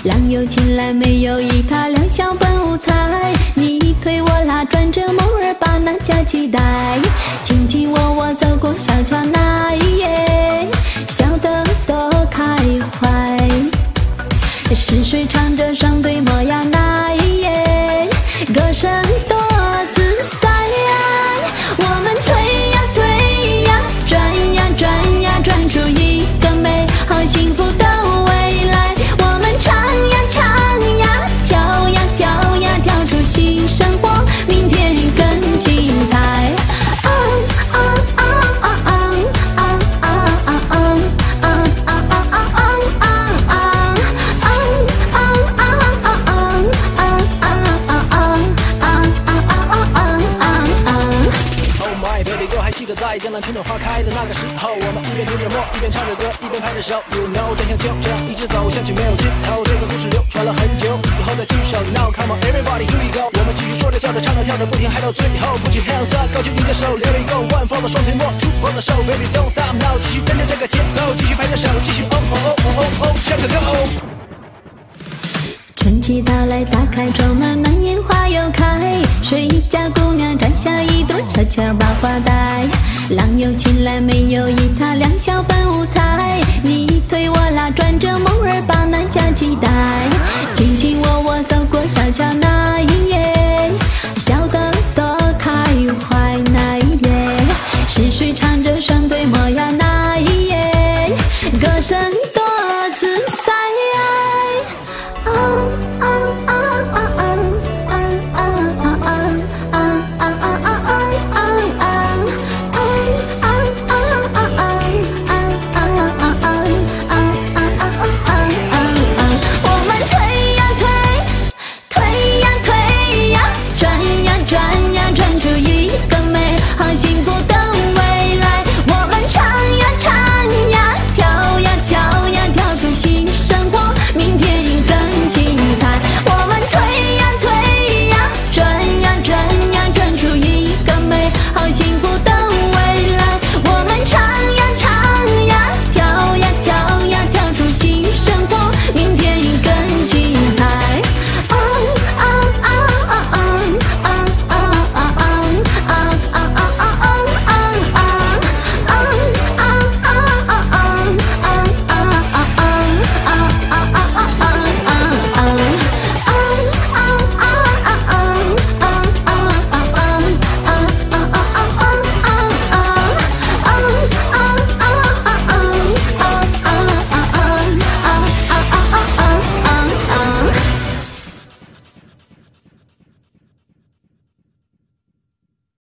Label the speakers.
Speaker 1: 郎有情来没有意，他两小本无猜。你推我拉，转着梦儿把那家期待。卿卿我我走过小桥那一夜，笑得多开怀。是谁唱着双对模样那一夜，歌声多自在。我们推呀推呀，转呀转呀，转出一个美好幸福的未来。我们唱呀唱呀，跳呀跳呀，跳出新生活，明天更精彩。
Speaker 2: 在江南春暖花开的那个时候，我们一边听着默，一边唱着歌，一边拍着手。You know， 真相就这样一直走下去，没有尽头。这个故事流传了很久，以后再继续 Now come on everybody here we go， 我们继续说着笑着唱着跳着，不停嗨到最后。Put your hands up， 高举你的手 ，Here we go，One for the 双腿默 ，Two for the show，Baby don't stop now， 继续跟着这个节奏，继续拍着手，继续哦哦哦哦哦哦，唱个 Go。
Speaker 1: 春季到来，打开窗门，那烟花又开。谁家姑娘摘下一朵，悄悄把花戴。郎有情来没有意，他两小本无猜。你推我拉，转着梦儿把那家期待。